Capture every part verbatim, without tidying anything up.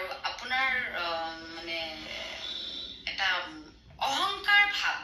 আৰু আপোনাৰ মানে এটা অহংকাৰ ভাব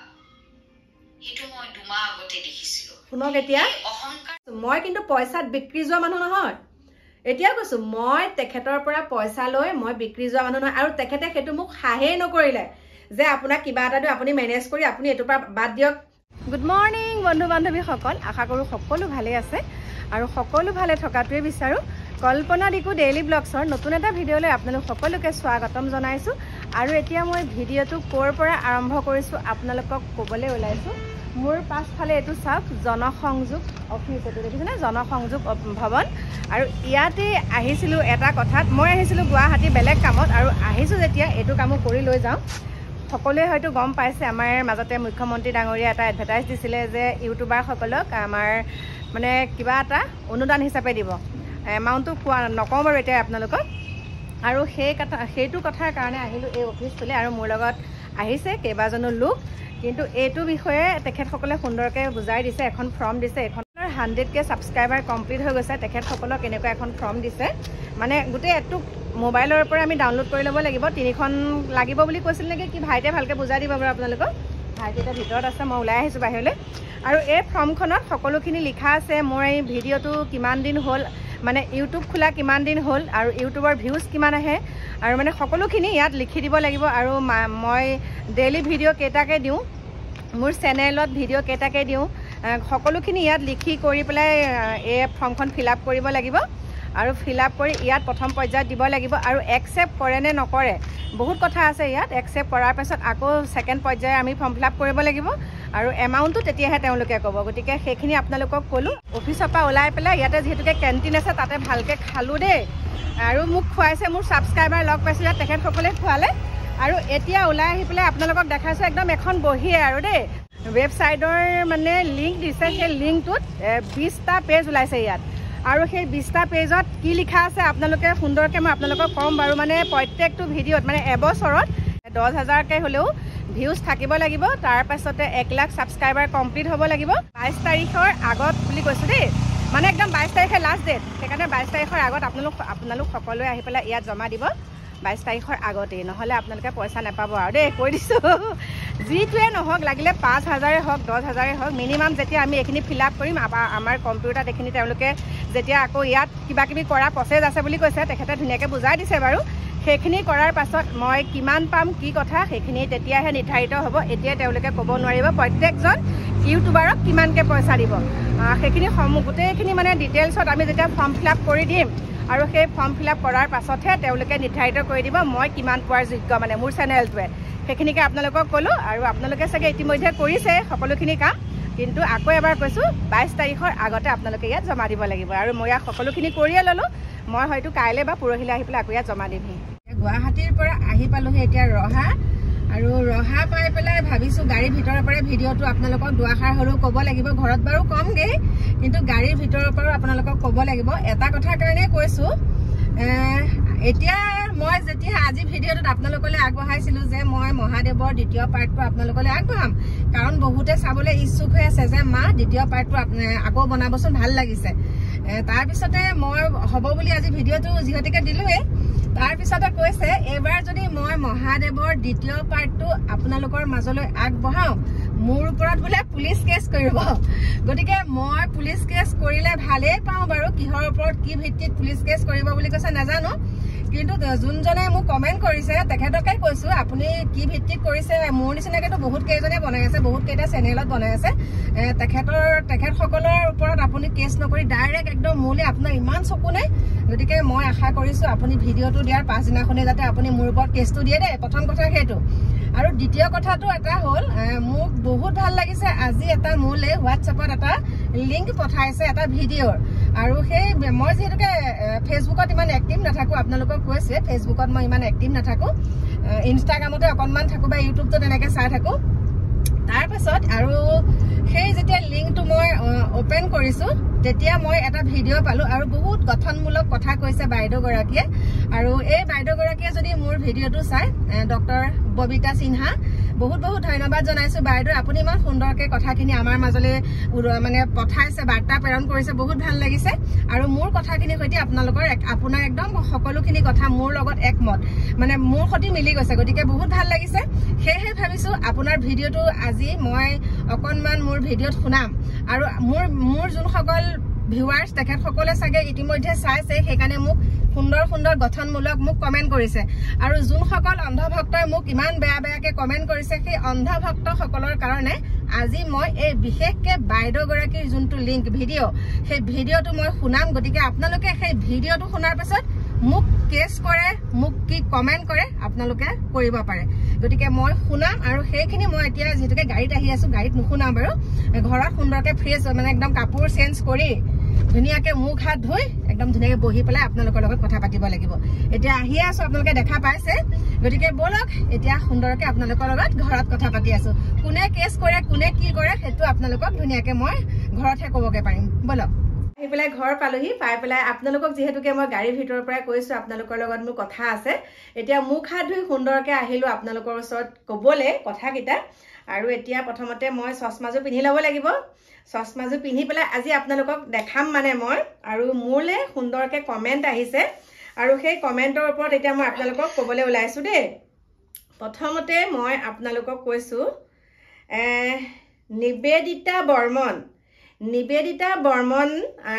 সেইটো মই দুমাহ আগতে দেখিছিলো শুনক এতিয়া অহংকাৰ মই কিন্তু পইচাত বিক্ৰী যোৱা মানুহ নহয় এতিয়া কৈছো মই তেখেতৰ পৰা পইচা লৈ মই বিক্ৰী যোৱা মানুহ নহয় আৰু তেখেতে সেইটো মোক হাহেই নকৰিলে যে আপোনাক কিবা এটা দিও আপুনি মেনেজ কৰি আপুনি এটো পৰা বাদ দিয়ক গুড মৰ্নিং বন্ধু বান্ধৱীসকল আশা কৰোঁ সকলো ভালে আছে আৰু সকলো ভালে থকাটোৱে বিচাৰোঁ কল্পনা দিকু ডেইলি ব্লগছৰ নতুন এটা ভিডিঅ'লৈ আপোনালোক সকলোকে স্বাগতম জনাইছোঁ আৰু এতিয়া মই ভিডিঅ'টো ক'ৰ পৰা আৰম্ভ কৰিছোঁ আপোনালোকক ক'বলৈ ওলাইছোঁ মোৰ পাছফালে এইটো চাওক জনসংযোগ অফিচ এইটো দেখিছেনে জনসংযোগ ভৱন আৰু ইয়াতে আহিছিলোঁ এটা কথাত মই আহিছিলোঁ গুৱাহাটী বেলেগ কামত আৰু আহিছোঁ যেতিয়া এইটো কামো কৰি লৈ যাওঁ সকলোৱে হয়তো গম পাইছে আমাৰ মাজতে মুখ্যমন্ত্ৰী ডাঙৰীয়া এটা এডভাৰটাইজ দিছিলে যে ইউটিউবাৰসকলক আমাৰ মানে কিবা এটা অনুদান হিচাপে দিব এমাউণ্টটো কোৱা নকওঁ বাৰু এতিয়া আপোনালোকক আৰু সেই কথা সেইটো কথাৰ কাৰণে আহিলোঁ এই অফিচটোলৈ আৰু মোৰ লগত আহিছে কেইবাজনো লোক কিন্তু এইটো বিষয়ে তেখেতসকলে সুন্দৰকৈ বুজাই দিছে এখন ফৰ্ম দিছে এখনৰ হাণ্ড্ৰেড কে ছাবস্ক্ৰাইবাৰ কমপ্লিট হৈ গৈছে তেখেতসকলক এনেকুৱা এখন ফৰ্ম দিছে মানে গোটেই এপটো মোবাইলৰ পৰা আমি ডাউনলোড কৰি ল'ব লাগিব তিনিখন লাগিব বুলি কৈছিল নেকি কি ভাইটিয়ে ভালকৈ বুজাই দিব বাৰু আপোনালোকক ভাইটি এটা ভিতৰত আছে মই ওলাই আহিছোঁ বাহিৰলৈ আৰু এই ফৰ্মখনত সকলোখিনি লিখা আছে মোৰ এই ভিডিঅ'টো কিমান দিন হ'ল মানে ইউটিউব খোলা কিমান দিন হ'ল আৰু ইউটিউবৰ ভিউজ কিমান আহে আৰু মানে সকলোখিনি ইয়াত লিখি দিব লাগিব আৰু মই ডেইলি ভিডিঅ' কেইটাকে দিওঁ মোৰ চেনেলত ভিডিঅ' কেইটাকে দিওঁ সকলোখিনি ইয়াত লিখি কৰি পেলাই এই ফৰ্মখন ফিল আপ কৰিব লাগিব আৰু ফিল আপ কৰি ইয়াত প্ৰথম পৰ্যায়ত দিব লাগিব আৰু একচেপ্ট কৰে নে নকৰে বহুত কথা আছে ইয়াত একচেপ্ট কৰাৰ পাছত আকৌ ছেকেণ্ড পৰ্যায়ে আমি ফৰ্ম ফিল আপ কৰিব লাগিব আৰু এমাউণ্টটো তেতিয়াহে তেওঁলোকে ক'ব গতিকে সেইখিনি আপোনালোকক ক'লোঁ অফিচৰ পৰা ওলাই পেলাই ইয়াতে যিহেতুকে কেণ্টিন আছে তাতে ভালকৈ খালোঁ দেই আৰু মোক খুৱাইছে মোৰ ছাবস্ক্ৰাইবাৰ লগ পাইছোঁ ইয়াত তেখেতসকলে খুৱালে আৰু এতিয়া ওলাই আহি পেলাই আপোনালোকক দেখাইছোঁ একদম এখন বহিয়ে আৰু দেই ৱেবছাইটৰ মানে লিংক দিছে সেই লিংকটোত বিছটা পেজ ওলাইছে ইয়াত আৰু সেই বিছটা পেজত কি লিখা আছে আপোনালোকে সুন্দৰকৈ মই আপোনালোকক ক'ম বাৰু মানে প্ৰত্যেকটো ভিডিঅ'ত মানে এবছৰত দহ হাজাৰকৈ হ'লেও ভিউজ থাকিব লাগিব তাৰ পাছতে এক লাখ ছাবস্ক্ৰাইবাৰ কমপ্লিট হ'ব লাগিব বাইছ তাৰিখৰ আগত বুলি কৈছোঁ দেই মানে একদম বাইছ তাৰিখে লাষ্ট ডেট সেইকাৰণে বাইছ তাৰিখৰ আগত আপোনালোক আপোনালোক সকলোৱে আহি পেলাই ইয়াত জমা দিব বাইছ তাৰিখৰ আগতেই নহ'লে আপোনালোকে পইচা নাপাব আৰু দেই কৈ দিছোঁ যিটোৱে নহওক লাগিলে পাঁচ হাজাৰে হওক দহ হাজাৰে হওক মিনিমাম যেতিয়া আমি এইখিনি ফিল আপ কৰিম আমাৰ কম্পিউটাৰত এইখিনি তেওঁলোকে যেতিয়া আকৌ ইয়াত কিবা কিবি কৰা প্ৰচেছ আছে বুলি কৈছে তেখেতে ধুনীয়াকৈ বুজাই দিছে বাৰু সেইখিনি কৰাৰ পাছত মই কিমান পাম কি কথা সেইখিনি তেতিয়াহে নিৰ্ধাৰিত হ'ব এতিয়া তেওঁলোকে ক'ব নোৱাৰিব প্ৰত্যেকজন ইউটিউবাৰক কিমানকৈ পইচা দিব সেইখিনি গোটেইখিনি মানে ডিটেইলছত আমি যেতিয়া ফৰ্ম ফিল আপ কৰি দিম আৰু সেই ফৰ্ম ফিল আপ কৰাৰ পাছতহে তেওঁলোকে নিৰ্ধাৰিত কৰি দিব মই কিমান পোৱাৰ যোগ্য মানে মোৰ চেনেলটোৱে সেইখিনিকে আপোনালোকক ক'লোঁ আৰু আপোনালোকে চাগে ইতিমধ্যে কৰিছে সকলোখিনি কাম কিন্তু আকৌ এবাৰ কৈছোঁ বাইছ তাৰিখৰ আগতে আপোনালোকে ইয়াত জমা দিব লাগিব আৰু মই ইয়াত সকলোখিনি কৰিয়ে ল'লোঁ মই হয়তো কাইলৈ বা পৰহিলৈ আহি পেলাই আকৌ ইয়াত জমা দিমহি গুৱাহাটীৰ পৰা আহি পালোহি এতিয়া ৰহা আৰু ৰহা পাই পেলাই ভাবিছোঁ গাড়ীৰ ভিতৰৰ পৰাই ভিডিঅ'টো আপোনালোকক দুআষাৰ হ'লেও ক'ব লাগিব ঘৰত বাৰু কমগৈ কিন্তু গাড়ীৰ ভিতৰৰ পৰাও আপোনালোকক ক'ব লাগিব এটা কথাৰ কাৰণেই কৈছোঁ এতিয়া মই যেতিয়া আজি ভিডিঅ'টোত আপোনালোকলৈ আগবঢ়াইছিলোঁ যে মই মহাদেৱৰ দ্বিতীয় পাৰ্টটো আপোনালোকলৈ আগবঢ়াম কাৰণ বহুতে চাবলৈ ইচ্ছুক হৈ আছে যে মা দ্বিতীয় পাৰ্টটো আকৌ বনাবচোন ভাল লাগিছে তাৰপিছতে মই হ'ব বুলি আজি ভিডিঅ'টো যিহেতুকে দিলোঁৱেই তাৰপিছতে কৈছে এইবাৰ যদি মই মহাদেৱৰ দ্বিতীয় পাৰ্টটো আপোনালোকৰ মাজলৈ আগবঢ়াওঁ মোৰ ওপৰত বোলে পুলিচ কেছ কৰিব গতিকে মই পুলিচ কেছ কৰিলে ভালেই পাওঁ বাৰু কিহৰ ওপৰত কি ভিত্তিত পুলিচ কেছ কৰিব বুলি কৈছে নাজানো কিন্তু যোনজনে মোক কমেণ্ট কৰিছে তেখেতকে কৈছোঁ আপুনি কি ভিত্তিত কৰিছে মোৰ নিচিনাকৈতো বহুত কেইজনে বনাই আছে বহুত কেইটা চেনেলত বনাই আছে তেখেতৰ তেখেতসকলৰ ওপৰত আপুনি কেছ নকৰি ডাইৰেক্ট একদম মোলৈ আপোনাৰ ইমান চকু নাই গতিকে মই আশা কৰিছোঁ আপুনি ভিডিঅ'টো দিয়াৰ পাছদিনাখনেই যাতে আপুনি মোৰ ওপৰত কেছটো দিয়ে দেই প্ৰথম কথা সেইটো আৰু দ্বিতীয় কথাটো এটা হ'ল মোক বহুত ভাল লাগিছে আজি এটা মোলৈ হোৱাটছএপত এটা লিংক পঠাইছে এটা ভিডিঅ'ৰ আৰু সেই মই যিহেতুকে ফেচবুকত ইমান এক্টিভ নাথাকোঁ আপোনালোকক কৈছে ফেচবুকত মই ইমান এক্টিভ নাথাকোঁ ইনষ্টাগ্ৰামতে অকণমান থাকোঁ বা ইউটিউবটো তেনেকৈ চাই থাকোঁ তাৰপাছত আৰু সেই যেতিয়া লিংকটো মই অপেন কৰিছোঁ তেতিয়া মই এটা ভিডিঅ' পালোঁ আৰু বহুত গঠনমূলক কথা কৈছে বাইদেউগৰাকীয়ে আৰু এই বাইদেউগৰাকীয়ে যদি মোৰ ভিডিঅ'টো চাই ডক্টৰ ববিতা সিনহা বহুত বহুত ধন্যবাদ জনাইছো বাইদেউ আপুনি ইমান সুন্দৰকে কথাখিনি আমাৰ মাজলৈ মানে পঠাইছে বাৰ্তা প্ৰেৰণ কৰিছে বহুত ভাল লাগিছে আৰু মোৰ কথাখিনি সৈতে আপোনালোকৰ আপোনাৰ একদম সকলোখিনি কথা মোৰ লগত একমত মানে মোৰ সৈতে মিলি গৈছে গতিকে বহুত ভাল লাগিছে সেয়েহে ভাবিছো আপোনাৰ ভিডিঅ'টো আজি মই অকনমান মোৰ ভিডিঅ'ত শুনাম আৰু মোৰ মোৰ যোনসকল ভিউৱাৰ্ছ তেখেত সকলে চাগে ইতিমধ্যে চাইছে সেইকাৰণে মোক সুন্দৰ সুন্দৰ গঠনমূলক মোক কমেন্ট কৰিছে আৰু যোনসকল অন্ধভক্তই মোক ইমান বেয়া বেয়াকে কমেন্ট কৰিছে সেই অন্ধভক্ত সকলৰ কাৰণে আজি মই এই বিশেষকে বাইদেউ গৰাকীৰ যোনটো লিংক ভিডিঅ' সেই ভিডিঅ'টো মই শুনাম গতিকে আপোনালোকে সেই ভিডিঅ'টো শুনাৰ পিছত মোক কেছ কৰে মোক কি কমেন্ট কৰে আপোনালোকে কৰিব পাৰে গতিকে মই শুনাম আৰু সেইখিনি মই এতিয়া যেহেতুকে গাড়ীত আহি আছো গাড়ীত নুশুনাম বাৰু ঘৰত সুন্দৰকে ফ্ৰেছ মানে একদম কাপোৰ চেঞ্জ কৰি ধুনীয়াকে মুখ হাত ধুই একদম ধুনীয়াকে বহি পেলাই আপোনালোকৰ লগত কথা পাতিব লাগিব এতিয়া আহি আছো আপোনালোকে দেখা পাইছে গতিকে বলক এতিয়া সুন্দৰকে আপোনালোকৰ লগত ঘৰত কথা পাতি আছো কোনে কেছ কৰে কোনে কি কৰে সেইটো আপোনালোকক ধুনীয়াকে মই ঘৰতহে ক'বগে পাৰিম বলক আহি পেলাই ঘৰ পালোহি পাই পেলাই আপোনালোকক যিহেতুকে মই গাড়ীৰ ভিতৰৰ পৰাই কৈছো আপোনালোকৰ লগত মোৰ কথা আছে এতিয়া মুখ হাত ধুই সুন্দৰকে আহিলো আপোনালোকৰ ওচৰত ক'বলে কথাকিটা আৰু এতিয়া প্ৰথমতে মই চশমাযোৰ পিন্ধি ল'ব লাগিব চশমাযোৰ পিন্ধি পেলাই আজি আপোনালোকক দেখাম মানে মই আৰু মোৰলে সুন্দৰকে কমেন্ট আহিছে আৰু সেই কমেন্টৰ ওপৰত এতিয়া মই আপোনালোকক ক'বলৈ ওলাইছো দেই প্ৰথমতে মই আপোনালোকক কৈছো এ নিবেদিতা বৰ্মন নিবেদিতা বৰ্মন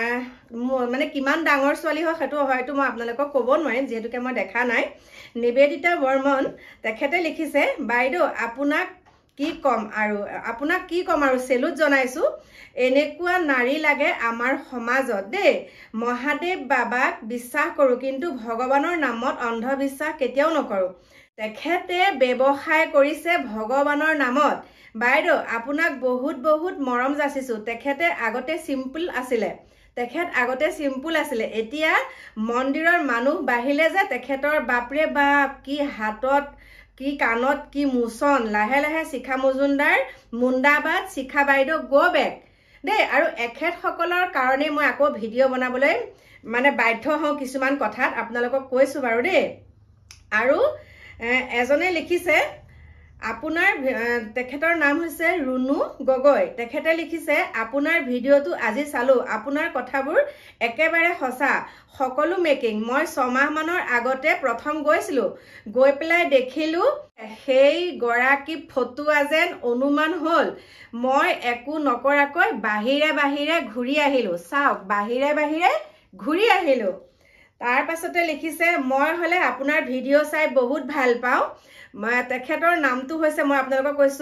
মানে কিমান ডাঙৰ ছোৱালী হয় সেইটো হয়তো মই আপোনালোকক ক'ব নোৱাৰিম যেহেতুকে মই দেখা নাই নিবেদিতা বৰ্মন তেখেতে লিখিছে বাইদেউ আপোনাক কি কম আৰু আপোনাক কি কম আৰু সেলুট জনাইছো এনেকুৱা নাৰী লাগে আমাৰ সমাজত দেই মহাদেৱ বাবাক বিশ্বাস কৰো কিন্তু ভগৱানৰ নামত অন্ধবিশ্বাস কেতিয়াও নকৰো তেখেতে ব্যৱসায় কৰিছে ভগৱানৰ নামত বাইদেউ আপোনাক বহুত বহুত মৰম যাচিছো তেখেতে আগতে সিম্পল আছিলে তেখেত আগতে সিম্পল আছিলে এতিয়া মন্দিৰৰ মানুহ বাহিলে যে তেখেতৰ বাপৰে বাপ কি হাতত কি কানত কি মুছন লাহে লাহে শিখা মজুমদাৰ মুন্দাবাদ শিখা বাইদেউ গো বেক দেই আৰু এখেত সকলৰ কাৰণে মই আকৌ ভিডিঅ' বনাবলৈ মানে বাধ্য হওঁ কিছুমান কথাত আপোনালোকক কৈছো বাৰু দেই আৰু এজনে লিখিছে আপোনাৰ তেখেতৰ নাম হৈছে ৰুনু গগৈ তেখেতে লিখিছে আপোনাৰ ভিডিঅ'টো আজি চালো আপোনাৰ কথাবোৰ একেবাৰে সঁচা সকলো মেকিং মই ছমাহ মানৰ আগতে প্ৰথম গৈছিলো গৈ পেলাই দেখিলো সেই গৰাকী ফটুৱা যেন অনুমান হল মই একো নকৰাকৈ বাহিৰে বাহিৰে ঘূৰি আহিলো চাওক বাহিৰে বাহিৰে ঘূৰি আহিলো তাৰ পাছতে লিখিছে মই হলে আপোনাৰ ভিডিঅ' চাই বহুত ভাল পাওঁ তেখেতৰ নামটো হৈছে মই আপোনালোকক কৈছো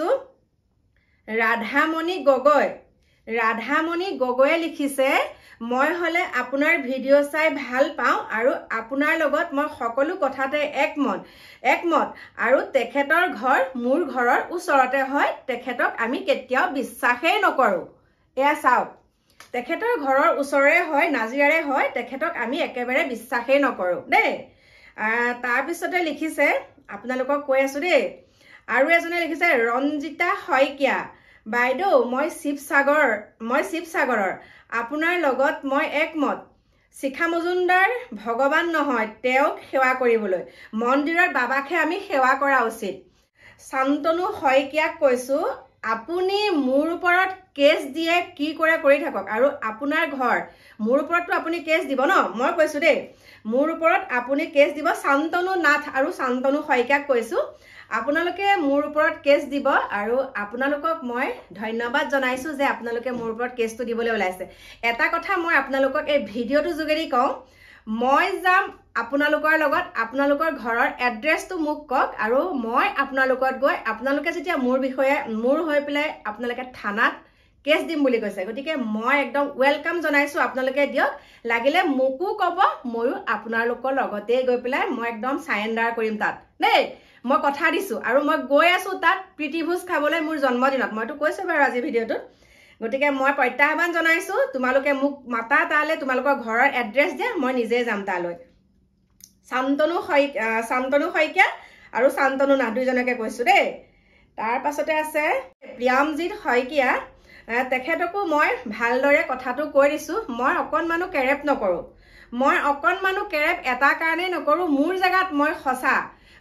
ৰাধামণি গগৈ ৰাধামণি গগৈয়ে লিখিছে মই হলে আপোনাৰ ভিডিঅ' চাই ভাল পাওঁ আৰু আপোনাৰ লগত মই সকলো কথাতে একমত একমত আৰু তেখেতৰ ঘৰ মোৰ ঘৰৰ ওচৰতে হয় তেখেতক আমি কেতিয়াও বিশ্বাসেই নকৰো এয়া চাওক তেখেতৰ ঘৰৰ ওচৰৰে হয় নাজিৰাৰে হয় তেখেতক আমি একেবাৰে বিশ্বাসেই নকৰো দেই তাৰ পিছতে লিখিছে আপোনালোকক কৈ আছো দেই আৰু এজনে লিখিছে ৰঞ্জিতা শইকীয়া বাইদেউ মই শিৱসাগৰ মই শিৱসাগৰৰ আপোনাৰ লগত মই একমত শিখা মজুমদাৰ ভগৱান নহয় তেওঁক সেৱা কৰিবলৈ মন্দিৰৰ বাবাকহে আমি সেৱা কৰা উচিত শান্তনু শইকীয়াক কৈছো আপুনি মোৰ ওপৰত কেছ দিয়ে কি কৰে কৰি থাকক আৰু আপোনাৰ ঘৰ মোৰ ওপৰতটো আপুনি কেছ দিব ন মই কৈছো দেই মোৰ ওপৰত আপুনি কেছ দিব শান্তনু নাথ আৰু শান্তনু শইকীয়াক কৈছো আপোনালোকে মোৰ ওপৰত কেছ দিব আৰু আপোনালোকক মই ধন্যবাদ জনাইছো যে আপোনালোকে মোৰ ওপৰত কেছটো দিবলৈ ওলাইছে এটা কথা মই আপোনালোকক এই ভিডিঅ'টো যোগেদি কওঁ মই যাম আপোনালোকৰ লগত আপোনালোকৰ ঘৰৰ এড্ৰেছটো মোক কওক আৰু মই আপোনালোকত গৈ আপোনালোকে যেতিয়া মোৰ বিষয়ে মোৰ হৈ পেলাই আপোনালোকে থানাত কেছ দিম বুলি কৈছে গতিকে মই একদম ওয়েলকাম জনাইছো আপোনালোকে দিয়ক লাগিলে মোকো ক'ব ময়ো আপোনালোকৰ লগতে গৈ পেলাই মই একদম সাৰেন্ডাৰ কৰিম তাত দেই মই কথা দিছো আৰু মই গৈ আছো তাত প্ৰীতিভোজ খাবলৈ মোৰ জন্মদিনত মইতো কৈছো বাৰু আজি ভিডিঅ'টোত গতিকে মই প্ৰত্যাহ্বান জনাইছো তোমালোকে মোক মাতা তালে তোমালোকৰ ঘৰৰ এড্ৰেছ দিয়া মই নিজে যাম তালৈ শান্তনু শইকীয়া শান্তনু শইকীয়া আৰু শান্তনু নাথ দুইজনকে কৈছো দেই তাৰ পাছতে আছে প্ৰিয়ামজিত শইকীয়া তেখেতকো মই ভালদৰে কথাটো কৈ দিছো মই অকণমানো কেৰেপ নকৰো মই অকণমানো কেৰেপ এটা কাৰণেই নকৰো মোৰ জেগাত মই সঁচা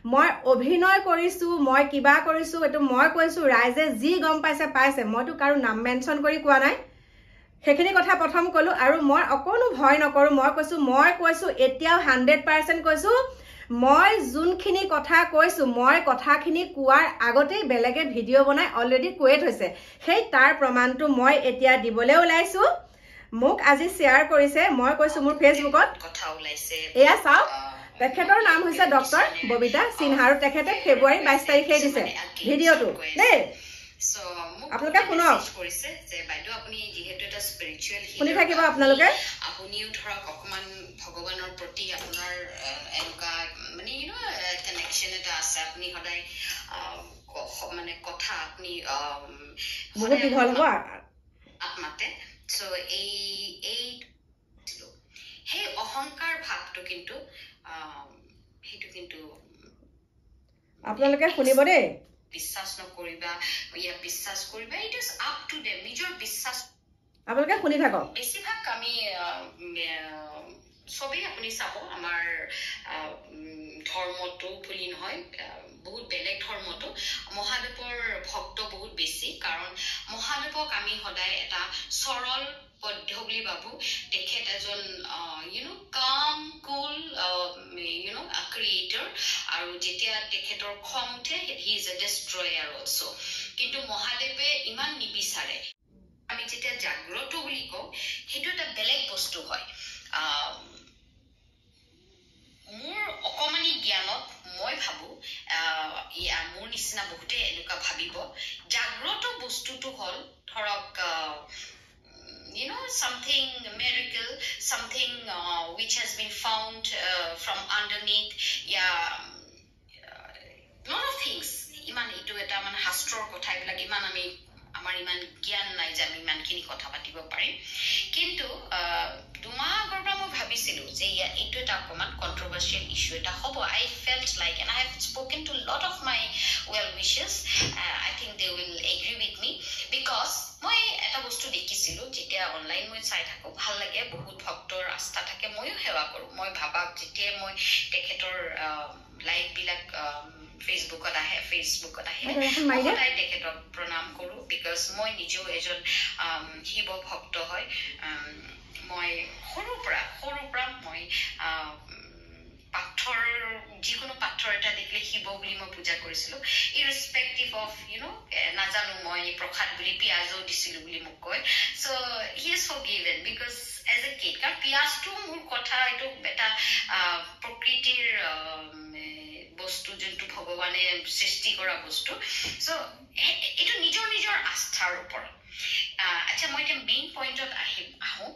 মই অভিনয় কৰিছো মই কিবা কৰিছো এটো মই কৈছো ৰাইজে যি গম পাইছে পাইছে মইতো কাৰো নাম মেনশন কৰি কোৱা নাই সেইখিনি কথা প্ৰথম কলো আৰু মই অকনো ভয় নকৰো মই কৈছো মই কৈছো এতিয়াও হাণ্ড্ৰেড পাৰ্চেণ্ট কৈছো মই যোনখিনি কথা কৈছো মই কথাখিনি কোৱাৰ আগতেই বেলেগে ভিডিঅ' বনাই অলৰেডি কৈয়ে থৈছে সেই তাৰ প্ৰমাণটো মই এতিয়া দিবলৈ ওলাইছো মোক আজি শ্বেয়াৰ কৰিছে মই কৈছো মোৰ ফেচবুকত কথা ওলাইছে এয়া চাওক তেখেতৰ নাম হৈছে ডক্টৰ ববিতা সিনহা আৰু তেখেতে ফেব্ৰুৱাৰী বাইছ তাৰিখে দিছে ভিডিঅ'টো দেই সো আপোনালোকে শুনক কৰিছে যে বাইদেউ আপুনি যেহেতু এটা স্পিৰিচুৱেল শুনি থাকিব আপোনালোকে আপুনিও ধৰক অকমান ভগৱানৰ প্ৰতি আপোনাৰ এনেকুৱা মানে ইউ নো কানেকশ্যন এটা আছে আপুনি সদায় মানে কথা আপুনি বহুত দীঘল হ'ব আত্মাতে সো এই এই সেই অহংকাৰ ভাৱটো কিন্তু সেইটো কিন্তু আপোনালোকে শুনিব দেই বিশ্বাস নকৰিবা ইয়া বিশ্বাস কৰিবা it is up to them নিজৰ বিশ্বাস আপোনালোকে শুনি থাকক বেছিভাগ আমি সবেই আপুনি চাব আমাৰ ধৰ্মটো বুলি নহয় বহুত বেলেগ ধৰ্মটো মহাদেৱৰ ভক্ত বহুত বেছি কাৰণ মহাদেৱক আমি সদায় এটা সৰল পদ্ধ বুলি ভাবো তেখেত এজন ইউ নো কাম কুল ইউ নো ক্ৰিয়েটৰ আৰু যেতিয়া তেখেতৰ খং উঠে হি ইজ এ ডিষ্ট্ৰয়াৰ অলছো কিন্তু মহাদেৱে ইমান নিবিচাৰে আমি যেতিয়া জাগ্ৰত বুলি কওঁ সেইটো এটা বেলেগ বস্তু হয় মোৰ অকমানি জ্ঞানত মই ভাবো মোৰ নিচিনা বহুতে এনেকুৱা ভাবিব জাগ্ৰত বস্তুটো হ'ল ধৰক you know something miracle something uh, which has been found uh, from underneath yeah uh, lot of things iman itu eta man hastror kotha ebilak iman ami amar iman gyan nai je ami iman khini kotha patibo parim kintu duma gorba mo bhabisilu je ya itu eta koman controversial issue eta hobo I felt like and I have spoken to a lot of my well wishers uh, I think they will agree with me because মই এটা বস্তু দেখিছিলো যেতিয়া online মই চাই থাকো ভাল লাগে বহুত ভক্তৰ আস্থা থাকে মইও সেৱা কৰো মই ভাবাক যেতিয়া মই তেখেতৰ লাইভ বিলাক ফেসবুকত আহে ফেসবুকত আহে মই তেখেতক প্ৰণাম কৰো বিকজ মই নিজেও এজন শিৱ ভক্ত হয় মই সৰুৰ পৰা সৰুৰ পৰা মই পাথৰ যিকোনো পাথৰ এটা দেখিলে শিৱ বুলি মই পূজা কৰিছিলো ইৰেসপেক্টিভ অফ ইউ নো নাজানো মই প্ৰসাদ বুলি পিয়াজো দিছিলো বুলি মোক কয় so he is forgiven because as a kid কাৰণ পিয়াজটো মোৰ কথা এইটো এটা প্ৰকৃতিৰ বস্তু যোনটো ভগৱানে সৃষ্টি কৰা বস্তু সো এইটো নিজৰ নিজৰ আস্থাৰ ওপৰত আচ্ছা মই এতিয়া মেইন পইণ্টত আহি আহোঁ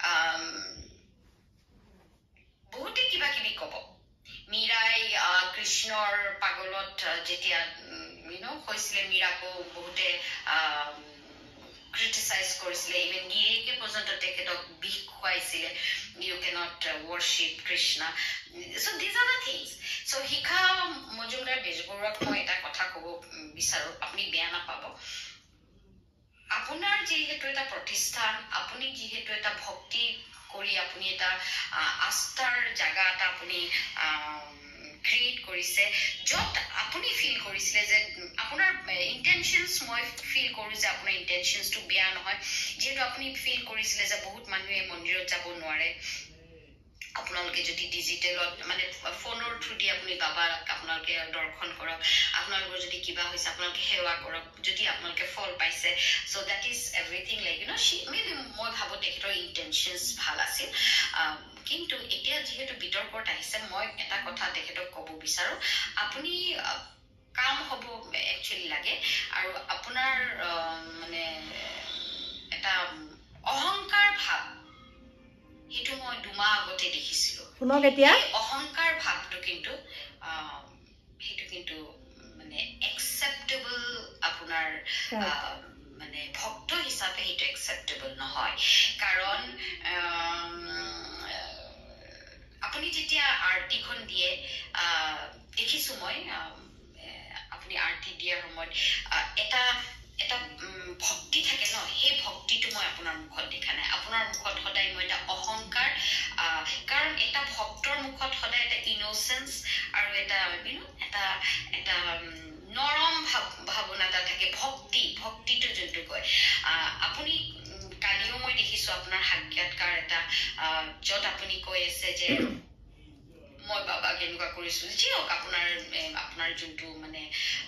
বহুতে কিবা কিবি ক'ব মীৰাই কৃষ্ণৰ পাগলত যেতিয়া ইউ নো হৈছিলে মীৰাকো বহুতে ক্ৰিটিচাইজ কৰিছিলে ইভেন গিৰিকে পৰ্যন্ত তেখেতক বিষ খুৱাইছিলে you can't worship Krishna so' these are the things so' Shikha Majumdar বেজবৰুৱাক মই এটা কথা ক'ব বিচাৰোঁ আপুনি বেয়া নাপাব আপোনাৰ যিহেতু এটা প্ৰতিষ্ঠান আপুনি যিহেতু এটা ভক্তি কৰি আপুনি এটা আস্থাৰ জায়গা এটা আপুনি ক্ৰিয়েট কৰিছে য'ত আপুনি ফিল কৰিছিলে যে আপোনাৰ ইণ্টেনশ্যনছ মই ফিল কৰোঁ যে আপোনাৰ ইণ্টেনশ্যনছটো বেয়া নহয় যিহেতু আপুনি ফিল কৰিছিলে যে বহুত মানুহে মন্দিৰত যাব নোৱাৰে আপোনালোকে যদি ডিজিটেলত মানে ফোনৰ থ্ৰু দি আপুনি বাবাক আপোনালোকে দৰ্শন কৰক আপোনালোকৰ যদি কিবা হৈছে আপোনালোকে সেৱা কৰক যদি আপোনালোকে ফল পাইছে so' that is everything like you know' maybe মই ভাবোঁ তেখেতৰ ইণ্টেনশ্যনছ ভাল আছিল কিন্তু এতিয়া যিহেতু বিতৰ্কত আহিছে মই এটা কথা তেখেতক ক'ব বিচাৰোঁ আপুনি কাম হ'ব একচুৱেলি লাগে আৰু আপোনাৰ মানে এটা অহংকাৰ ভাৱ সেইটো মই দুমাহ আগতে দেখিছিলো শুনক এতিয়া অহংকাৰ ভাৱটো কিন্তু সেইটো কিন্তু মানে একচেপ্টেবল আপোনাৰ মানে ভক্ত হিচাপে সেইটো একচেপ্টেবল নহয় কাৰণ আপুনি যেতিয়া আৰতিখন দিয়ে দেখিছো মই আপুনি আৰতি দিয়াৰ সময়ত এটা এটা ভক্তি থাকে ন সেই ভক্তিটো মই আপোনাৰ মুখত দেখা নাই আপোনাৰ মুখত সদায় মই এটা অহংকাৰ কাৰণ এটা ভক্তৰ মুখত সদায় এটা ইনোচেন্স আৰু এটা এটা এটা নৰম ভাৱনা এটা থাকে ভক্তি ভক্তিটো যোনটো কয় আপুনি কালিও মই দেখিছো আপোনাৰ সাক্ষাৎকাৰ এটা য'ত আপুনি কৈ আছে যে মই বাবা কেনেকুৱা কৰিছো যি হওক আপোনাৰ আপোনাৰ যোনটো মানে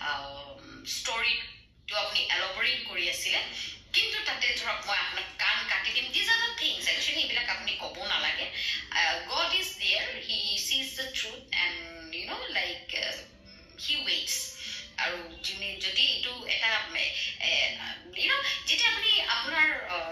ষ্টৰিটো আপুনি এলবৰেট কৰি আছিলে কিন্তু তাতে ধৰক মই আপোনাক কাণ কাটি দিম these are the things actually এইবিলাক আপুনি ক'ব নালাগে God is there he sees the truth and you know' like he waits আৰু যোনে যদি এইটো এটা ইউ ন' যেতিয়া আপুনি আপোনাৰ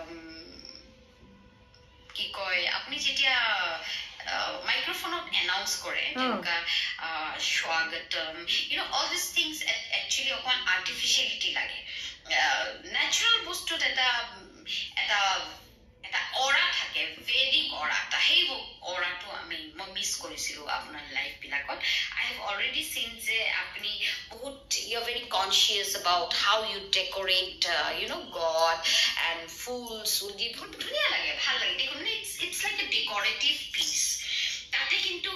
কি কয় আপুনি যেতিয়া মাইক্ৰফোনত এনাউন্স কৰে যেনেকুৱা স্বাগতম you know' all this things actually অকণমান আৰ্টিফিচিয়েলিটি লাগে নেচাৰেল বস্তুত এটা এটা এটা অৰা থাকে ভেদিক অৰা এটা সেই অৰাটো আমি মই মিছ কৰিছিলো আপোনাৰ লাইফবিলাকত আই হেভ অলৰেডি চিন যে আপুনি বহুত you are very conscious about how you decorate you know' God and flowers দি বহুত ধুনীয়া লাগে ভাল লাগে দেখোন it's it's like a decorative piece তাতে কিন্তু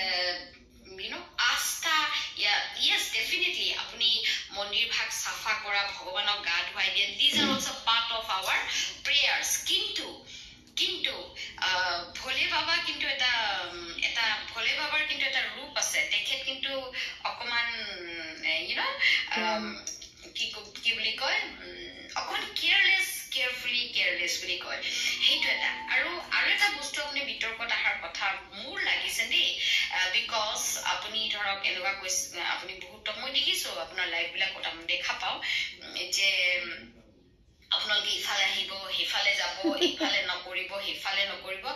you know আস্থা yes definitely apuni mondir bhag safa kora bhagwanok ga dhwai dia these are also part of our prayers kintu kintu bhole baba kintu eta eta bhole babar kintu eta roop ase dekhet kintu okoman you know um ki ki boli koy okon careless carefully careless boli koy hetu eta aru aru eta bostu apni bitorkot ahar kotha mur lagise de because apuni dhorok enuga kois apuni bahut moi dekhiso apnar life bila kota moi dekha pao je apnal ki ifale ahibo hifale jabo ifale nokoribo hifale nokoribo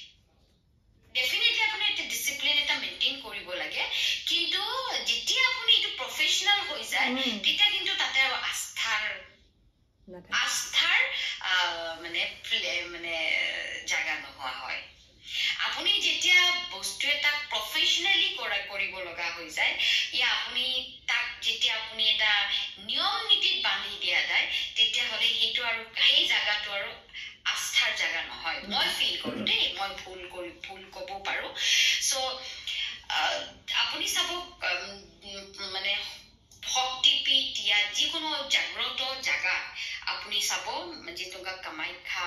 definitely apuni eta discipline eta maintain koribo lage kintu jetia apuni etu professional hoi jay tita kintu tate asthar asthar mane mane jaga nohoa hoy আপুনি যেতিয়া বস্তু এটা প্ৰফেশনালি কৰা কৰিব লগা হৈ যায় ইয়া আপুনি তাক যেতিয়া আপুনি এটা নিয়ম নীতিত বান্ধি দিয়া যায় তেতিয়া হলে হেতু আৰু সেই জায়গাটো আৰু আস্থাৰ জায়গা নহয় মই ফিল কৰো দেই মই ভুল কৰি ভুল ক'ব পাৰো সো আপুনি সব মানে ভক্তিপীঠ ইয়া যিকোনো জাগ্ৰত জায়গা আপুনি সব যেনেকা কামাখ্যা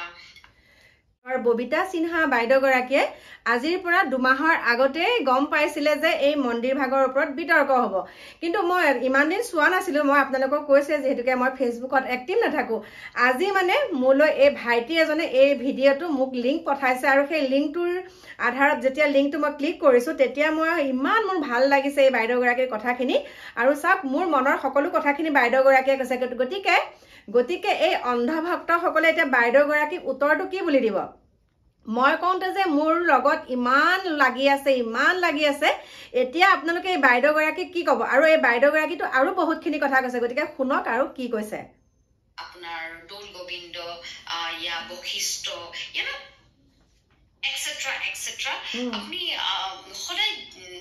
আৰু ববিতা সিনহা বাইদেউগৰাকীয়ে আজিৰ পৰা দুমাহৰ আগতে গম পাইছিলে যে এই মন্দিৰ ভাগৰ ওপৰত বিতৰ্ক হ'ব কিন্তু মই ইমান দিন চোৱা নাছিলো মই আপোনালোকক কৈছে যেহেতুকে মই ফেচবুকত এক্টিভ নাথাকো আজি মানে মোলৈ এই ভাইটি এজনে এই ভিডিঅ'টো মোক লিংক পঠাইছে আৰু সেই লিংকটোৰ আধাৰত যেতিয়া লিংকটো মই ক্লিক কৰিছো তেতিয়া মই ইমান মোৰ ভাল লাগিছে এই বাইদেউগৰাকীৰ কথাখিনি আৰু সব মোৰ মনৰ সকলো কথাখিনি বাইদেউগৰাকীয়ে কৈছে গতিকে গতিকে এই অন্ধভক্তসকলে এতিয়া বাইদেউগৰাকীক উত্তৰটো কি বুলি দিব মই কওঁতে যে মোৰ লগত ইমান লাগি আছে ইমান লাগি আছে এতিয়া আপোনালোকে এই বাইদেউগৰাকীক কি ক'ব আৰু এই বাইদেউগৰাকীটো আৰু বহুতখিনি কথা কৈছে গতিকে শুনক আৰু কি কৈছে আপোনাৰ দৌল গোবিন্দ ইয়া বখিষ্ট ইউ নো এটসেট্ৰা এটসেট্ৰা আপনি সদায়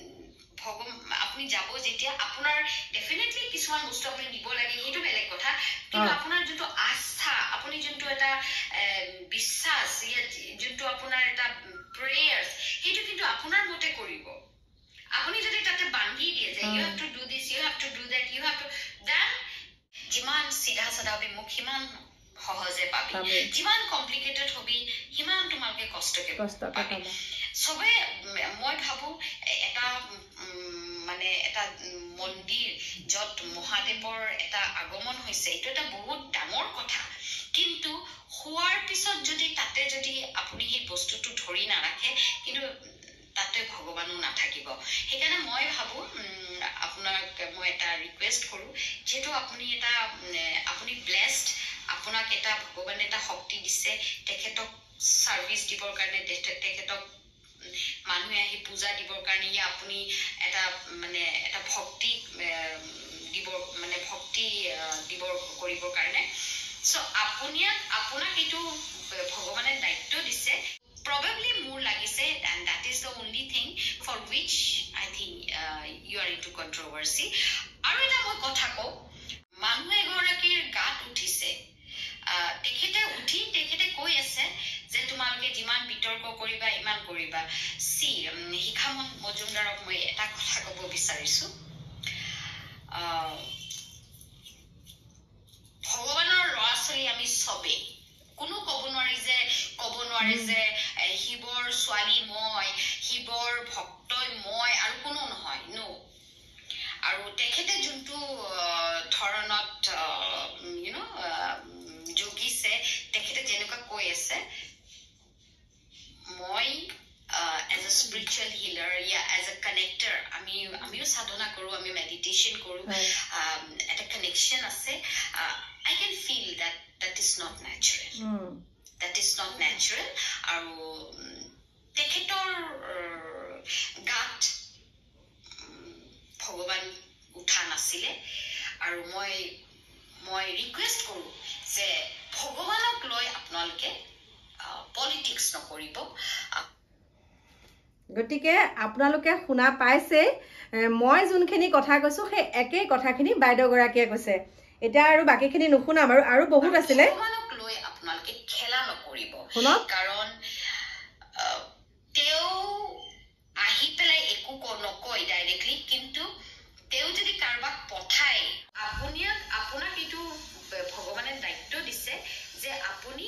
ভগম আপনি যাব যেতিয়া আপোনাৰ ডেফিনেটলি কিছুমান বস্তু আপুনি দিব লাগে হেতু বেলেগ কথা কিন্তু আপোনাৰ যোনটো আস্থা আপুনি যোনটো এটা বিশ্বাস ইয়া যোনটো আপোনাৰ এটা প্ৰেয়াৰ্স হেতু কিন্তু আপোনাৰ মতে কৰিব আপুনি যদি তাতে বান্ধি দিয়ে যে you have to do this you have to do that you have to then যিমান সিধা সাদা হবে মুখ সিমান সহজে পাবি যিমান কমপ্লিকেটেড হবি সিমান তোমালকে কষ্টকে পাবি সবে মই ভাবো এটা মানে এটা মন্দিৰ যত মহাদেৱৰ এটা আগমন হৈছে এটো এটা বহুত ডাঙৰ কথা কিন্তু হোৱাৰ পিছত যদি তাতে যদি আপুনি এই বস্তুটো ধৰি না ৰাখে কিন্তু তাতে ভগৱানো নাথাকিব সেইকাৰণে মই ভাবো আপোনাক মই এটা ৰিকুৱেষ্ট কৰো যেটো আপুনি এটা আপুনি ব্লেসড আপোনাক এটা ভগৱানে এটা শক্তি দিছে তেখেতক সাৰ্ভিস দিবৰ কাৰণে তেখেতক মানুহে আহি পূজা দিবৰ কাৰণে ইয়া আপুনি এটা মানে এটা ভক্তি দিবৰ মানে ভক্তি দিবৰ কৰিবৰ কাৰণে সো আপুনি আপোনাক এটো ভগৱানে দায়িত্ব দিছে probably more লাগিছে and that is the only thing for which I think uh, you are into controversy আৰু এটা মই কথা কও মানুহ এগৰাকীৰ গাত উঠিছে তেখেতে উঠি তেখেতে কৈ আছে যে তোমালোকে যিমান বিতৰ্ক কৰিবা ইমান কৰিবা চি শিখা মজুমদাৰক মই এটা কথা ক'ব বিচাৰিছো ভগৱানৰ ল'ৰা ছোৱালী আমি চবেই কোনো ক'ব নোৱাৰি যে ক'ব নোৱাৰে যে শিৱৰ ছোৱালী মই শিৱৰ ভক্তই মই আৰু কোনো নহয় নো আৰু তেখেতে যোনটো ধৰণত ইউ ন যোগিছে তেখেতে যেনেকুৱা কৈ আছে মই এজ এ স্পিৰিচুৱেল হিলাৰ ইয়া এজ এ কানেক্টৰ আমি আমিও সাধনা কৰোঁ আমি মেডিটেশ্যন কৰোঁ এটা কানেকশ্যন আছে I can feel that that is not natural. Mm. That is not natural. আৰু তেখেতৰ গাত ভগৱান উঠা নাছিলে আৰু মই মই ৰিকুৱেষ্ট কৰোঁ যে ভগৱানক লৈ আপোনালোকে পলিটিক্স নকৰিব গতিকে আপোনালোকে শুনা পাইছে মই যোনখিনি কথা কৈছোঁ সেই একেই কথাখিনি বাইদেউগৰাকীয়ে কৈছে এতিয়া আৰু বাকিখিনি নুশুনাম আৰু আৰু বহুত আছিলে ভগৱানক লৈ আপোনালোকে খেলা নকৰিব শুনক কাৰণ তেওঁ আহি পেলাই একো নকয় ডাইৰেক্টলি কিন্তু তেওঁ যদি কাৰোবাক পঠায় আপুনি আপোনাক এইটো ভগৱানে দায়িত্ব দিছে যে আপুনি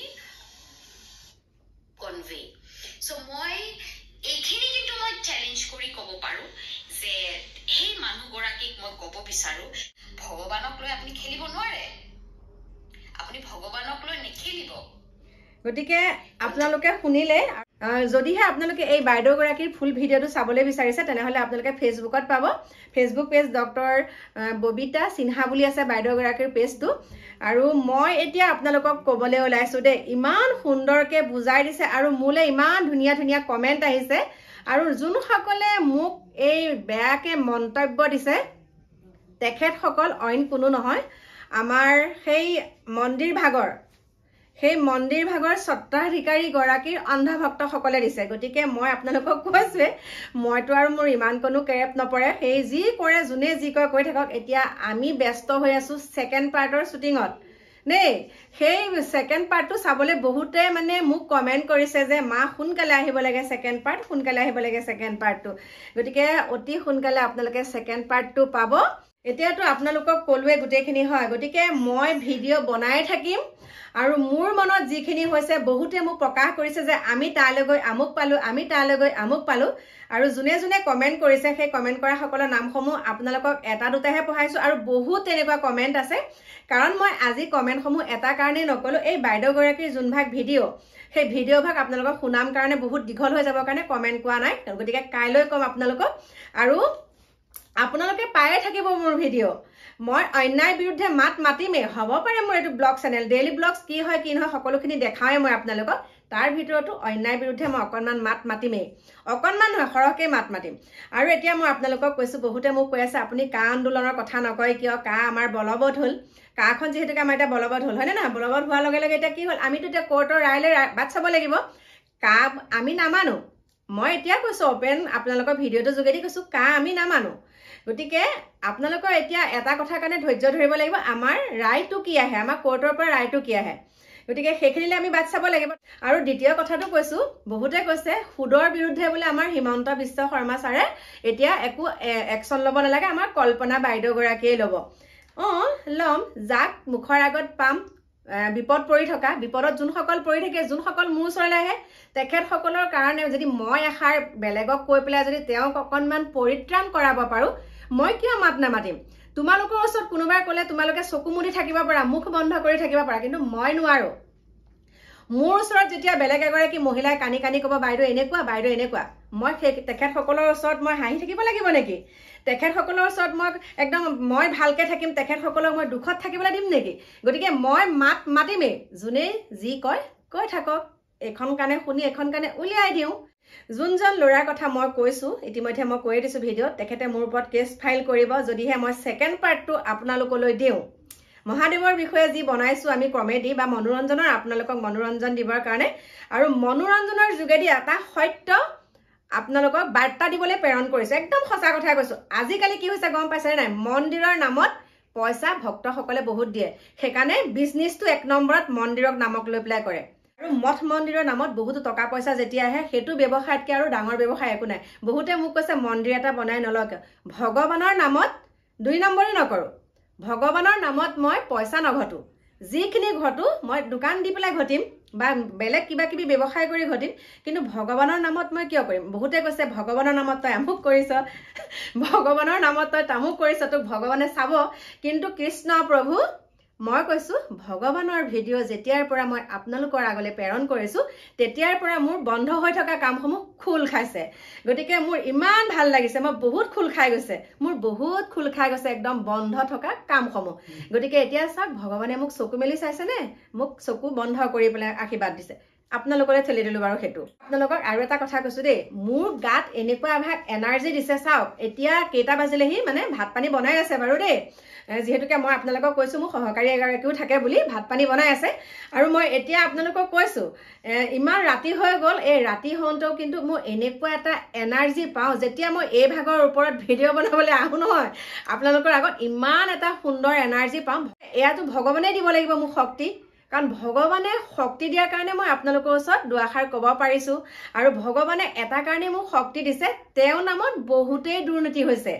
কনভে চ' মই এইখিনি কিন্তু মই চেলেঞ্জ কৰি ক'ব পাৰোঁ যে সেই মানুহগৰাকীক মই ক'ব বিচাৰোঁ ভগৱানক লৈ আপুনি খেলিব নোৱাৰে আপুনি ভগৱানক লৈ নেখেলিব গতিকে আপোনালোকে শুনিলে যদিহে আপোনালোকে এই বাইদেউগৰাকীৰ ফুল ভিডিঅ'টো চাবলৈ বিচাৰিছে তেনেহ'লে আপোনালোকে ফেচবুকত পাব Facebook page doctor Babita Sinha বুলি আছে বাইদেউগৰাকীৰ পেজটো আৰু মই এতিয়া আপোনালোকক ক'বলৈ ওলাইছোঁ দেই ইমান সুন্দৰকৈ বুজাই দিছে আৰু মোলৈ ইমান ধুনীয়া ধুনীয়া কমেণ্ট আহিছে আৰু যোনসকলে মোক এই বেয়াকৈ মন্তব্য দিছে তেখেতসকল অইন কোনো নহয় আমাৰ সেই মন্দিৰ ভাগৰ সেই মন্দিৰ ভাগৰ স্বত্বাধিকাৰী গৰাকীৰ অন্ধভক্তসকলে দিছে গতিকে মই আপোনালোকক কৈছোৱে মইতো আৰু মোৰ ইমান কোনো কেৰেপ নপৰে সেই যি কৰে যোনে যি কয় কৈ থাকক এতিয়া আমি ব্যস্ত হৈ আছোঁ ছেকেণ্ড পাৰ্টৰ শ্বুটিঙত নেই সেই ছেকেণ্ড পাৰ্টটো চাবলৈ বহুতে মানে মোক কমেণ্ট কৰিছে যে মা সোনকালে আহিব লাগে ছেকেণ্ড পাৰ্ট সোনকালে আহিব লাগে ছেকেণ্ড পাৰ্টটো গতিকে অতি সোনকালে আপোনালোকে ছেকেণ্ড পাৰ্টটো পাব এতিয়াতো আপোনালোকক ক'লোৱে গোটেইখিনি হয় গতিকে মই ভিডিঅ' বনাই থাকিম আৰু মোৰ মনত যিখিনি হৈছে বহুতে মোক প্ৰকাশ কৰিছে যে আমি তালৈ গৈ আমুক পালোঁ আমি তালৈ গৈ আমুক পালোঁ আৰু যোনে যোনে কমেণ্ট কৰিছে সেই কমেণ্ট কৰা সকলৰ নামসমূহ আপোনালোকক এটা দুটাহে পঢ়াইছোঁ আৰু বহুত তেনেকুৱা কমেণ্ট আছে কাৰণ মই আজি কমেণ্টসমূহ এটা কাৰণেই নক'লোঁ এই বাইদেউগৰাকীৰ যোনভাগ ভিডিঅ' সেই ভিডিঅ' ভাগ আপোনালোকক শুনাম কাৰণে বহুত দীঘল হৈ যাবৰ কাৰণে কমেণ্ট কোৱা নাই গতিকে কাইলৈ ক'ম আপোনালোকক আৰু আপোনালোকে পায়ে থাকিব মোৰ ভিডিঅ' মই অন্যায় বিৰুদ্ধে মাত মাতিমেই হ'ব পাৰে মোৰ এইটো ব্লগ চেনেল ডেইলি ব্লগছ কি হয় কি নহয় সকলোখিনি দেখাওঁৱে মই আপোনালোকক তাৰ ভিতৰতো অন্যায় বিৰুদ্ধে মই অকণমান মাত মাতিমেই অকণমান নহয় সৰহকৈ মাত মাতিম আৰু এতিয়া মই আপোনালোকক কৈছোঁ বহুতে মোক কৈ আছে আপুনি কা আন্দোলনৰ কথা নকয় কিয় কা আমাৰ বলবৎ হ'ল কাখন যিহেতুকে আমাৰ এতিয়া বলবৎ হ'ল হয়নে নহয় বলবৎ হোৱাৰ লগে লগে এতিয়া কি হ'ল আমিতো এতিয়া কোৰ্টৰ ৰায়লৈ বাট চাব লাগিব কা আমি নামানো মই এতিয়া কৈছোঁ অপেন আপোনালোকৰ ভিডিঅ'টোৰ যোগেদি কৈছোঁ কা আমি নামানো গতিকে আপোনালোকৰ এতিয়া এটা কথাৰ কাৰণে ধৈৰ্য ধৰিব লাগিব আমাৰ ৰায়টো কি আহে আমাৰ কোৰ্টৰ পৰা ৰায়টো কি আহে গতিকে সেইখিনিলে আমি বাট চাব লাগিব আৰু দ্বিতীয় কথাটো কৈছোঁ বহুতে কৈছে সুদৰ বিৰুদ্ধে বোলে আমাৰ হিমন্ত বিশ্ব শৰ্মা ছাৰে এতিয়া একো একশ্যন ল'ব নালাগে আমাৰ কল্পনা বাইদেউগৰাকীয়ে ল'ব অঁ ল'ম যাক মুখৰ আগত পাম বিপদ পৰি থকা বিপদত যোনসকল পৰি থাকে যোনসকল মোৰ ওচৰলৈ আহে তেখেতসকলৰ কাৰণে যদি মই এষাৰ বেলেগক কৈ পেলাই যদি তেওঁক অকণমান পৰিত্ৰাণ কৰাব পাৰোঁ মই কিয় মাত নামাতিম তোমালোকৰ ওচৰত কোনোবাই ক'লে তোমালোকে চকু মুদি থাকিব পাৰা মুখ বন্ধ কৰি থাকিব পাৰা কিন্তু মই নোৱাৰোঁ মোৰ ওচৰত যেতিয়া বেলেগ এগৰাকী মহিলাই কানি কানি ক'ব বাইদেউ এনেকুৱা বাইদেউ এনেকুৱা মই সেই তেখেতসকলৰ ওচৰত মই হাঁহি থাকিব লাগিব নেকি তেখেতসকলৰ ওচৰত মই একদম মই ভালকৈ থাকিম তেখেতসকলক মই দুখত থাকিবলৈ দিম নেকি গতিকে মই মাত মাতিমেই যোনে যি কয় কৈ থাকক এখন কাণে শুনি এখন কাণে উলিয়াই দিওঁ যোনজন ল'ৰাৰ কথা মই কৈছোঁ ইতিমধ্যে মই কৈয়ে দিছোঁ ভিডিঅ'ত তেখেতে মোৰ ওপৰত কেছ ফাইল কৰিব যদিহে মই ছেকেণ্ড পাৰ্টটো আপোনালোকলৈ দিওঁ মহাদেৱৰ বিষয়ে যি বনাইছোঁ আমি কমেডি বা মনোৰঞ্জনৰ আপোনালোকক মনোৰঞ্জন দিবৰ কাৰণে আৰু মনোৰঞ্জনৰ যোগেদি এটা সত্য আপোনালোকক বাৰ্তা দিবলৈ প্ৰেৰণ কৰিছোঁ একদম সঁচা কথাই কৈছোঁ আজিকালি কি হৈছে গম পাইছে নাই মন্দিৰৰ নামত পইচা ভক্তসকলে বহুত দিয়ে সেইকাৰণে বিজনেছটো এক নম্বৰত মন্দিৰক নামক লৈ পেলাই কৰে আৰু মঠ মন্দিৰৰ নামত বহুতো টকা পইচা যেতিয়া আহে সেইটো ব্যৱসায়তকৈ আৰু ডাঙৰ ব্যৱসায় একো নাই বহুতে মোক কৈছে মন্দিৰ এটা বনাই নলওক ভগৱানৰ নামত দুই নম্বৰে নকৰোঁ ভগৱানৰ নামত মই পইচা নঘটো যিখিনি ঘটো মই দোকান দি পেলাই ঘটিম বা বেলেগ কিবা কিবি ব্যৱসায় কৰি ঘটিম কিন্তু ভগৱানৰ নামত মই কিয় কৰিম বহুতে কৈছে ভগৱানৰ নামত তই আমুক কৰিছ ভগৱানৰ নামত তই তামুক কৰিছ তোক ভগৱানে চাব কিন্তু কৃষ্ণ প্ৰভু মই কৈছোঁ ভগৱানৰ ভিডিঅ' যেতিয়াৰ পৰা মই আপোনালোকৰ আগলৈ প্ৰেৰণ কৰিছোঁ তেতিয়াৰ পৰা মোৰ বন্ধ হৈ থকা কামসমূহ খোল খাইছে গতিকে মোৰ ইমান ভাল লাগিছে মই বহুত খোল খাই গৈছে মোৰ বহুত খোল খাই গৈছে একদম বন্ধ থকা কামসমূহ গতিকে এতিয়া চাওক ভগৱানে মোক চকু মেলি চাইছেনে মোক চকু বন্ধ কৰি পেলাই আশীৰ্বাদ দিছে আপোনালোকলৈ ঠেলি দিলোঁ বাৰু সেইটো আপোনালোকক আৰু এটা কথা কৈছোঁ দেই মোৰ গাত এনেকুৱা এভাগ এনাৰ্জি দিছে চাওক এতিয়া কেইটা বাজিলেহি মানে ভাত পানী বনাই আছে বাৰু দেই যিহেতুকে মই আপোনালোকক কৈছোঁ মোৰ সহকাৰী এগৰাকীও থাকে বুলি ভাত পানী বনাই আছে আৰু মই এতিয়া আপোনালোকক কৈছোঁ ইমান ৰাতি হৈ গ'ল এই ৰাতি হওঁতেও কিন্তু মই এনেকুৱা এটা এনাৰ্জি পাওঁ যেতিয়া মই এই ভাগৰ ওপৰত ভিডিঅ' বনাবলৈ আহোঁ নহয় আপোনালোকৰ আগত ইমান এটা সুন্দৰ এনাৰ্জি পাওঁ এয়াতো ভগৱানে দিব লাগিব মোক শক্তি কাৰণ ভগৱানে শক্তি দিয়াৰ কাৰণে মই আপোনালোকৰ ওচৰত দুআষাৰ ক'ব পাৰিছোঁ আৰু ভগৱানে এটা কাৰণে মোক শক্তি দিছে তেওঁৰ নামত বহুতেই দুৰ্নীতি হৈছে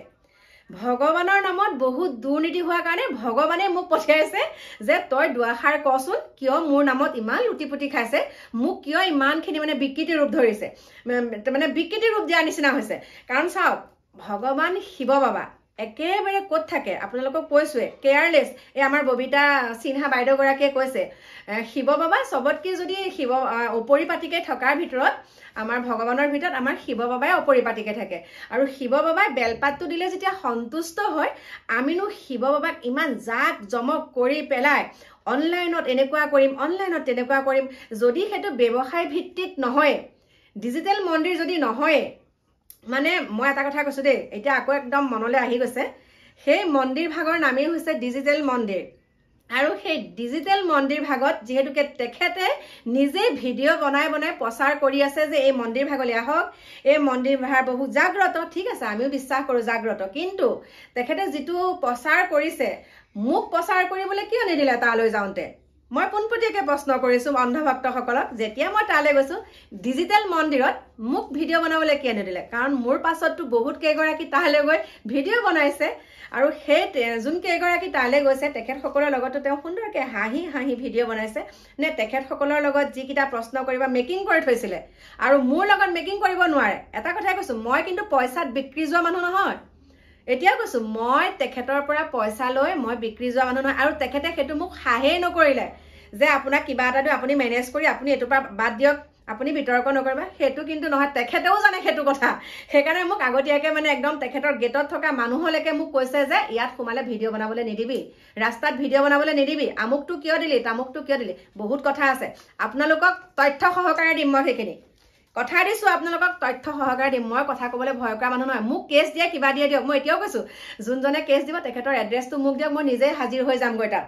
ভগৱানৰ নামত বহুত দুৰ্নীতি হোৱাৰ কাৰণে ভগৱানে মোক পঠিয়াইছে যে তই দুআষাৰ কচোন কিয় মোৰ নামত ইমান লুটিপুটি খাইছে মোক কিয় ইমানখিনি মানে বিকৃতি ৰূপ ধৰিছে মানে বিকৃতি ৰূপ দিয়াৰ নিচিনা হৈছে কাৰণ চাওক ভগৱান শিৱ বাবা একেবাৰে ক'ত থাকে আপোনালোকক কৈছোঁৱে কেয়াৰলেছ এই আমাৰ ববিতা সিনহা বাইদেউগৰাকীয়ে কৈছে শিৱ বাবা চবতকৈ যদি শিৱ উপৰিপাতিকে থকাৰ ভিতৰত আমাৰ ভগৱানৰ ভিতৰত আমাৰ শিৱ বাবাই অপৰিপাতিকে থাকে আৰু শিৱ বাবাই বেলপাতটো দিলে যেতিয়া সন্তুষ্ট হয় আমিনো শিৱ বাবাক ইমান জাক জমক কৰি পেলাই অনলাইনত এনেকুৱা কৰিম অনলাইনত তেনেকুৱা কৰিম যদি সেইটো ব্যৱসায় ভিত্তিত নহয় ডিজিটেল মন্দিৰ যদি নহয় মানে মই এটা কথা কৈছোঁ দেই এতিয়া আকৌ একদম মনলৈ আহি গৈছে সেই মন্দিৰ ভাগৰ নামেই হৈছে ডিজিটেল মন্দিৰ আৰু সেই ডিজিটেল মন্দিৰ ভাগত যিহেতুকে তেখেতে নিজে ভিডিঅ' বনাই বনাই প্ৰচাৰ কৰি আছে যে এই মন্দিৰ ভাগলৈ আহক এই মন্দিৰ ভাগ বহু জাগ্ৰত ঠিক আছে আমিও বিশ্বাস কৰোঁ জাগ্ৰত কিন্তু তেখেতে যিটো প্ৰচাৰ কৰিছে মোক প্ৰচাৰ কৰিবলৈ কিয় নিদিলে তালৈ যাওঁতে মই পোনপটীয়াকৈ প্ৰশ্ন কৰিছোঁ অন্ধভক্তসকলক যেতিয়া মই তালৈ গৈছোঁ ডিজিটেল মন্দিৰত মোক ভিডিঅ' বনাবলৈ কিয় নিদিলে কাৰণ মোৰ পাছততো বহুত কেইগৰাকী তালৈ গৈ ভিডিঅ' বনাইছে আৰু সেই যোন কেইগৰাকী তালৈ গৈছে তেখেতসকলৰ লগতো তেওঁ সুন্দৰকৈ হাঁহি হাঁহি ভিডিঅ' বনাইছে নে তেখেতসকলৰ লগত যিকেইটা প্ৰশ্ন কৰিব মেকিং কৰি থৈছিলে আৰু মোৰ লগত মেকিং কৰিব নোৱাৰে এটা কথাই কৈছোঁ মই কিন্তু পইচাত বিক্ৰী যোৱা মানুহ নহয় এতিয়াও কৈছোঁ মই তেখেতৰ পৰা পইচা লৈ মই বিক্ৰী যোৱা মানুহ নহয় আৰু তেখেতে সেইটো মোক সাহেই নকৰিলে যে আপোনাক কিবা এটা দিওঁ আপুনি মেনেজ কৰি আপুনি এইটোৰ পৰা বাদ দিয়ক আপুনি বিতৰ্ক নকৰিবা সেইটো কিন্তু নহয় তেখেতেও জানে সেইটো কথা সেইকাৰণে মোক আগতীয়াকৈ মানে একদম তেখেতৰ গেটত থকা মানুহলৈকে মোক কৈছে যে ইয়াত সোমালে ভিডিঅ' বনাবলৈ নিদিবি ৰাস্তাত ভিডিঅ' বনাবলৈ নিদিবি আমুকটো কিয় দিলি তামুকটো কিয় দিলি বহুত কথা আছে আপোনালোকক তথ্য সহকাৰে দিম মই সেইখিনি কথা দিছোঁ আপোনালোকক তথ্য সহকাৰে দিম মই কথা ক'বলৈ ভয় কৰা মানুহ নহয় মোক কেছ দিয়ে কিবা দিয়ে দিয়ক মই এতিয়াও কৈছোঁ যোনজনে কেছ দিব তেখেতৰ এড্ৰেছটো মোক দিয়ক মই নিজে হাজিৰ হৈ যামগৈ তাত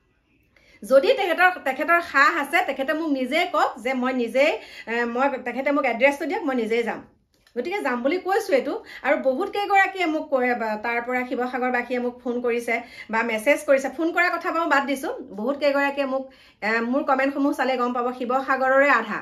যদি তেখেতৰ তেখেতৰ সাহ আছে তেখেতে মোক নিজেই কওক যে মই নিজেই মই তেখেতে মোক এড্ৰেছটো দিয়ক মই নিজেই যাম গতিকে যাম বুলি কৈছোঁ এইটো আৰু বহুত কেইগৰাকীয়ে মোক কৈ তাৰ পৰা শিৱসাগৰবাসীয়ে মোক ফোন কৰিছে বা মেছেজ কৰিছে ফোন কৰাৰ কথা বাৰু বাদ দিছোঁ বহুত কেইগৰাকীয়ে মোক মোৰ কমেণ্টসমূহ চালে গম পাব শিৱসাগৰৰে আধা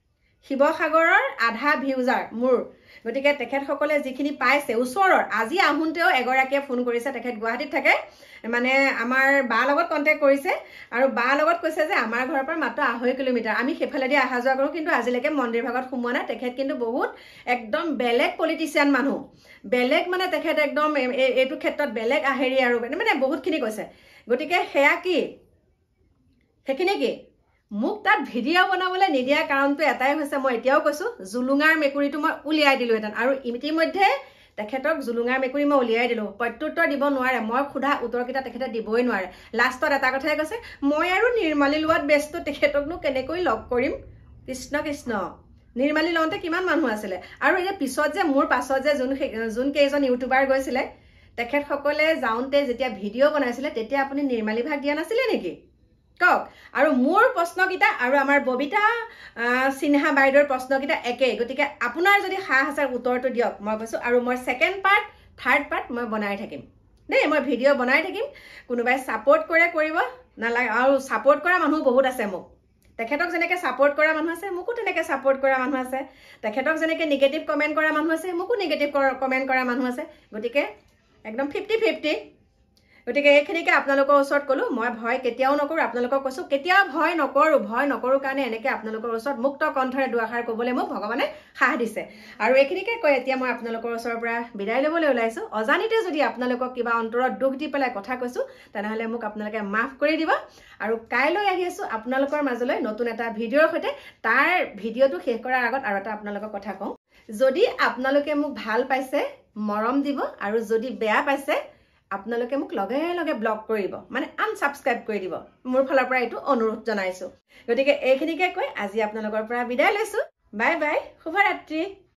শিৱসাগৰৰ আধা ভিউজাৰ মোৰ গতিকে তেখেতসকলে যিখিনি পাইছে ওচৰৰ আজি আহোঁতেও এগৰাকীয়ে ফোন কৰিছে তেখেত গুৱাহাটীত থাকে মানে আমাৰ বাৰ লগত কণ্টেক্ট কৰিছে আৰু বাৰ লগত কৈছে যে আমাৰ ঘৰৰ পৰা মাত্ৰ আঢ়ৈ কিলোমিটাৰ আমি সেইফালেদি অহা যোৱা কৰোঁ কিন্তু আজিলৈকে মন্দিৰ ভাগত সোমোৱা নাই তেখেত কিন্তু বহুত একদম বেলেগ পলিটিচিয়ান মানুহ বেলেগ মানে তেখেত একদম এইটো ক্ষেত্ৰত বেলেগ আহেৰি আৰু মানে বহুতখিনি কৈছে গতিকে সেয়া কি সেইখিনি কি মোক তাত ভিডিঅ' বনাবলৈ নিদিয়াৰ কাৰণটো এটাই হৈছে মই এতিয়াও কৈছোঁ জুলুঙাৰ মেকুৰীটো মই উলিয়াই দিলোঁহেঁতেন আৰু ইতিমধ্যে তেখেতক জুলুঙাৰ মেকুৰী মই উলিয়াই দিলোঁ প্ৰত্যুত্তৰ দিব নোৱাৰে মই সোধা উত্তৰকেইটা তেখেতে দিবই নোৱাৰে লাষ্টত এটা কথাই কৈছে মই আৰু নিৰ্মালী লোৱাত ব্যস্ত তেখেতকনো কেনেকৈ লগ কৰিম কৃষ্ণ কৃষ্ণ নিৰ্মালী লওঁতে কিমান মানুহ আছিলে আৰু এতিয়া পিছত যে মোৰ পাছত যে যোন যোন কেইজন ইউটিউবাৰ গৈছিলে তেখেতসকলে যাওঁতে যেতিয়া ভিডিঅ' বনাইছিলে তেতিয়া আপুনি নিৰ্মালী ভাগ দিয়া নাছিলে নেকি কওক আৰু মোৰ প্ৰশ্নকেইটা আৰু আমাৰ ববিতা সিনহা বাইদেউৰ প্ৰশ্নকেইটা একেই গতিকে আপোনাৰ যদি সাহ আছে উত্তৰটো দিয়ক মই কৈছোঁ আৰু মই ছেকেণ্ড পাৰ্ট থাৰ্ড পাৰ্ট মই বনাই থাকিম দেই মই ভিডিঅ' বনাই থাকিম কোনোবাই ছাপোৰ্ট কৰে কৰিব নালাগে আৰু ছাপোৰ্ট কৰা মানুহ বহুত আছে মোক তেখেতক যেনেকৈ ছাপোৰ্ট কৰা মানুহ আছে মোকো তেনেকৈ ছাপোৰ্ট কৰা মানুহ আছে তেখেতক যেনেকৈ নিগেটিভ কমেণ্ট কৰা মানুহ আছে মোকো নিগেটিভ কমেণ্ট কৰা মানুহ আছে গতিকে একদম ফিফটি ফিফটি গতিকে এইখিনিকে আপোনালোকৰ ওচৰত ক'লোঁ মই ভয় কেতিয়াও নকৰোঁ আপোনালোকক কৈছোঁ কেতিয়াও ভয় নকৰোঁ ভয় নকৰোঁ কাৰণে এনেকৈ আপোনালোকৰ ওচৰত মুক্ত কণ্ঠৰে দুআষাৰ ক'বলৈ মোক ভগৱানে সাহ দিছে আৰু এইখিনিকে কৈ এতিয়া মই আপোনালোকৰ ওচৰৰ পৰা বিদায় ল'বলৈ ওলাইছোঁ অজানিতে যদি আপোনালোকক কিবা অন্তৰত দুখ দি পেলাই কথা কৈছোঁ তেনেহ'লে মোক আপোনালোকে মাফ কৰি দিব আৰু কাইলৈ আহি আছোঁ আপোনালোকৰ মাজলৈ নতুন এটা ভিডিঅ'ৰ সৈতে তাৰ ভিডিঅ'টো শেষ কৰাৰ আগত আৰু এটা আপোনালোকৰ কথা কওঁ যদি আপোনালোকে মোক ভাল পাইছে মৰম দিব আৰু যদি বেয়া পাইছে আপোনালোকে মোক লগে লগে ব্লক কৰিব মানে আনসাবস্ক্ৰাইব কৰি দিব মোৰ ফালৰ পৰা এইটো অনুৰোধ জনাইছোঁ গতিকে এইখিনিকে কৈ আজি আপোনালোকৰ পৰা বিদায় লৈছোঁ বাই বাই শুভৰাত্ৰি